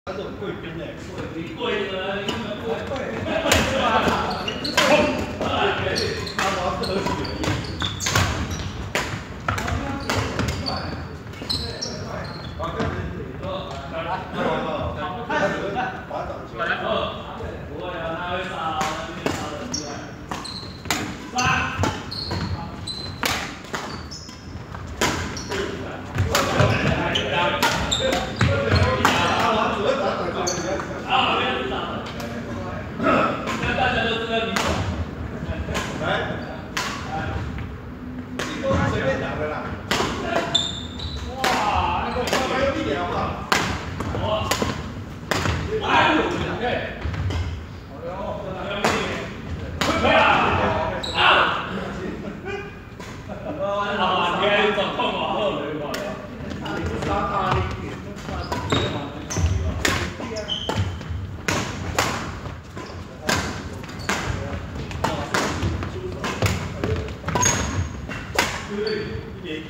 他是贵宾的， 贵的，因为贵。 他玩合体而已。 不会啊，他会杀，他杀的很厉害。杀！大家都知道你手。 来，你都随便打的啦。 哇，那个还有一点好不好？ 好。哎，对。对啊！啊！啊！你还掌控往后的吧？ 你不杀他，你对，一点。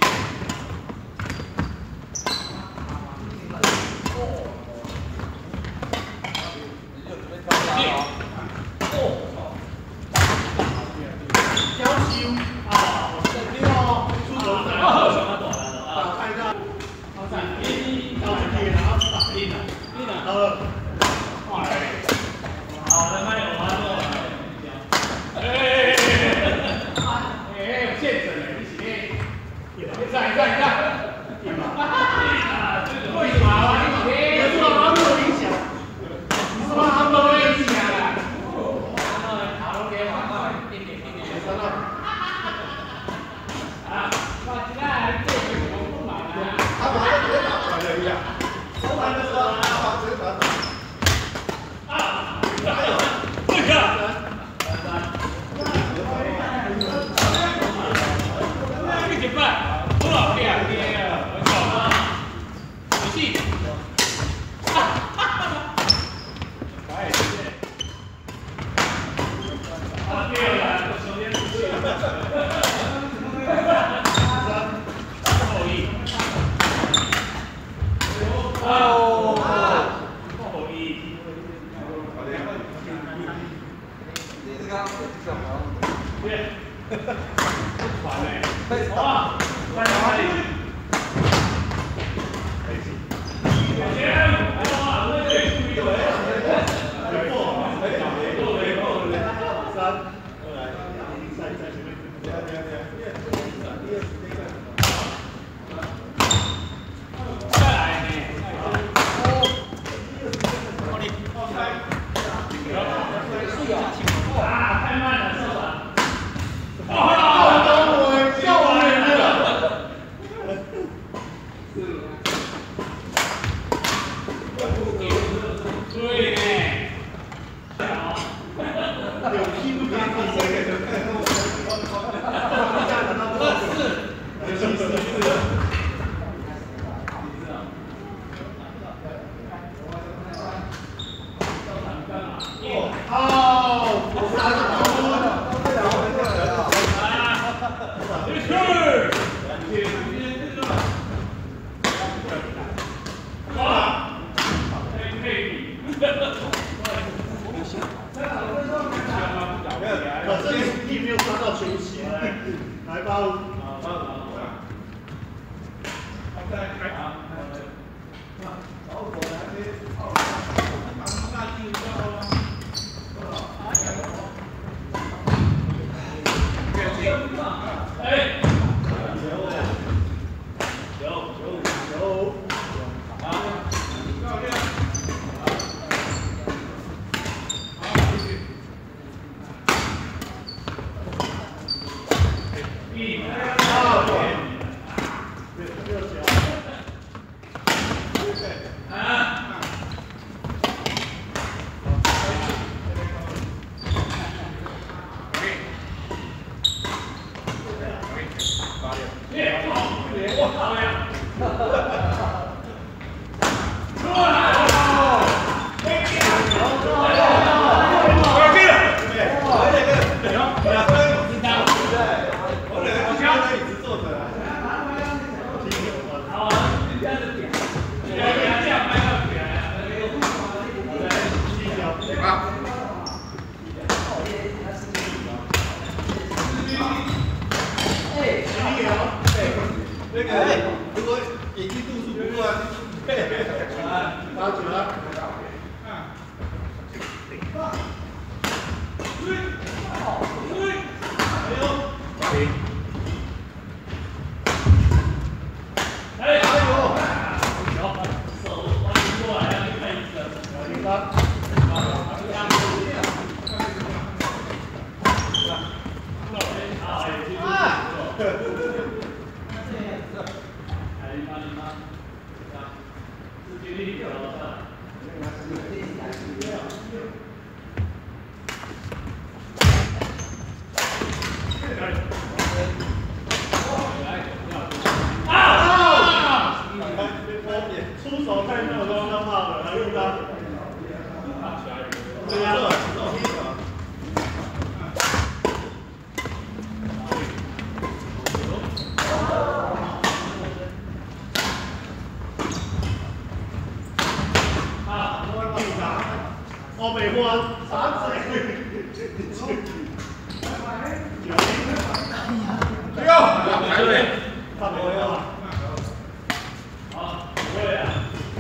好球了。出手太热，都要骂了，还用他？对呀。我未换散仔。哎呦！排队，差不多了。好，对啊。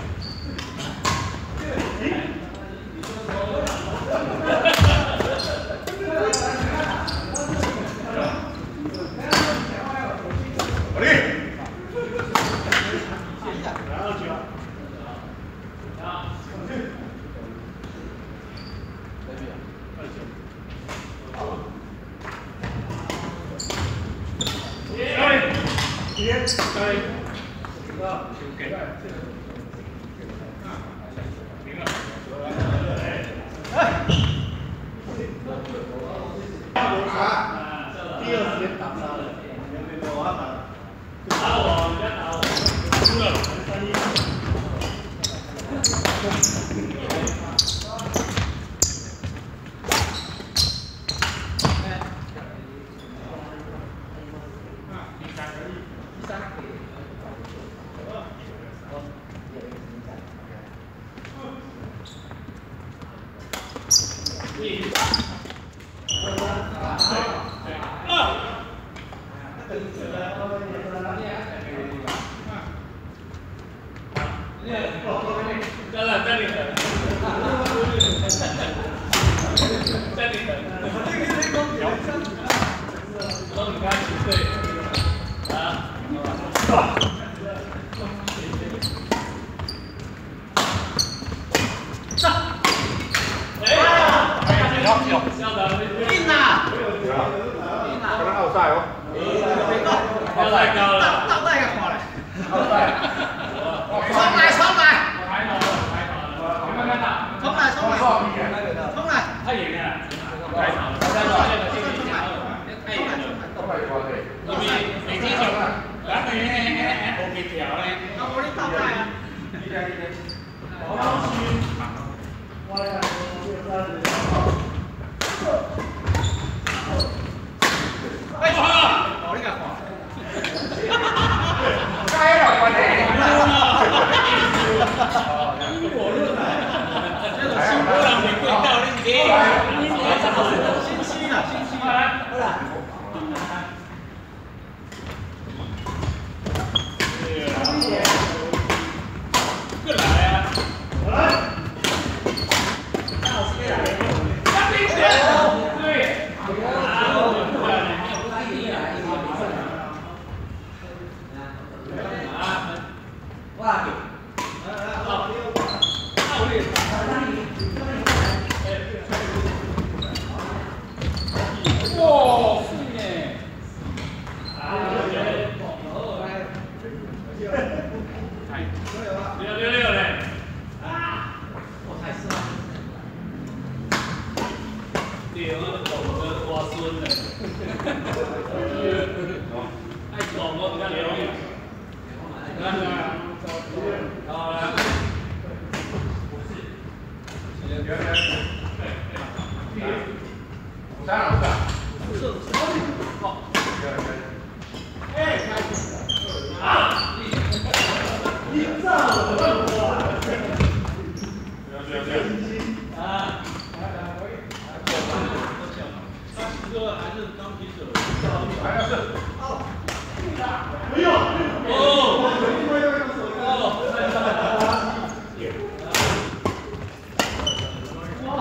第二时间打杀了，我要打，打我，你要打我，输了，3-1。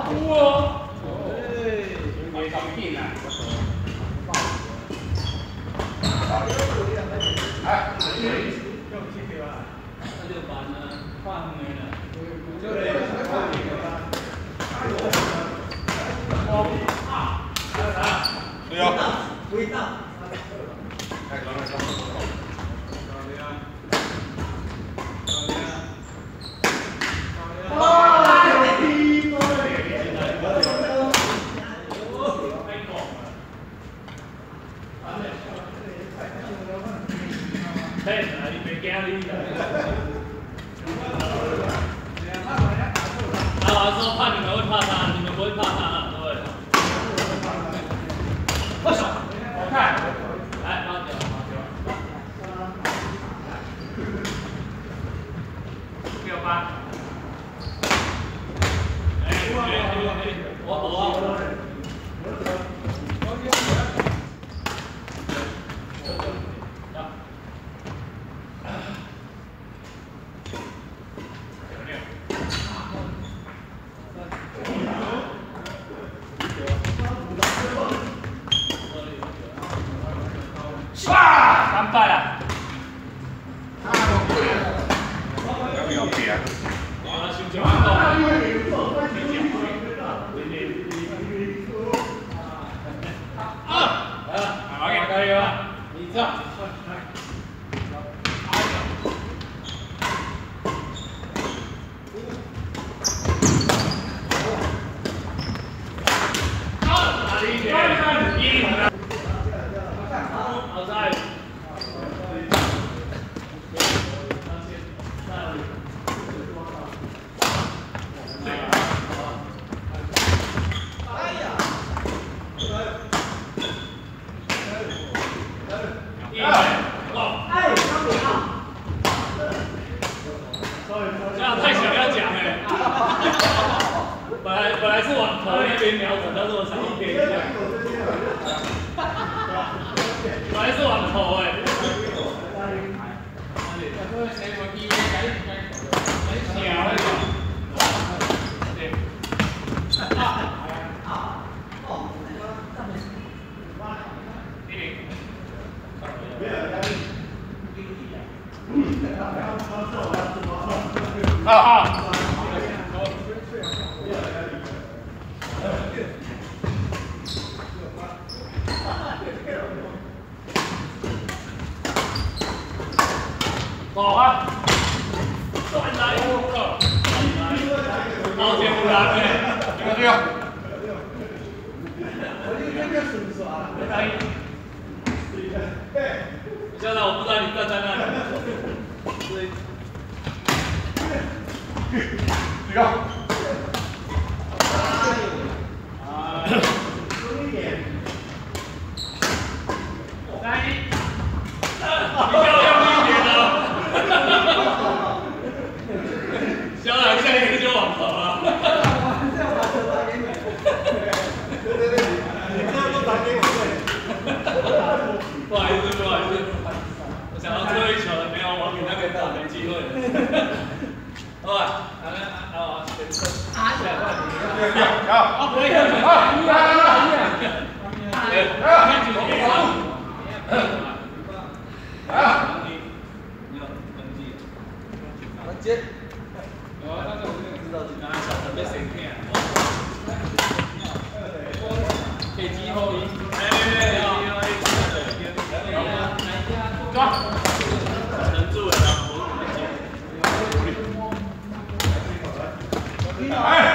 哇！哎，搞定了。 哎， 那就把呢放没了。 对啊。 味道。 哎，来来来。 嘿，你别惊你。阿华说怕你们会怕他，你们不会怕他，对不对？握手，好看。来，帮脚，帮脚。68。哎，我。3败了。 有没有变？ 啊，心情很高。可以了，你这样。哪里一点？好在。这样太想要讲哎，本来是往头那边瞄准，但是我想要偏一下。本来是往头哎。好啊！转来一个，好天不蓝哎， 对啊。 现在我不知道你站在那里。 对啊。 不好意思，我想到最后一球了，没有往你那边打，没机会。好吧，好，好，可以，接。刚才小陈被谁骗？可以击后一。抓！能住了，我接。哎！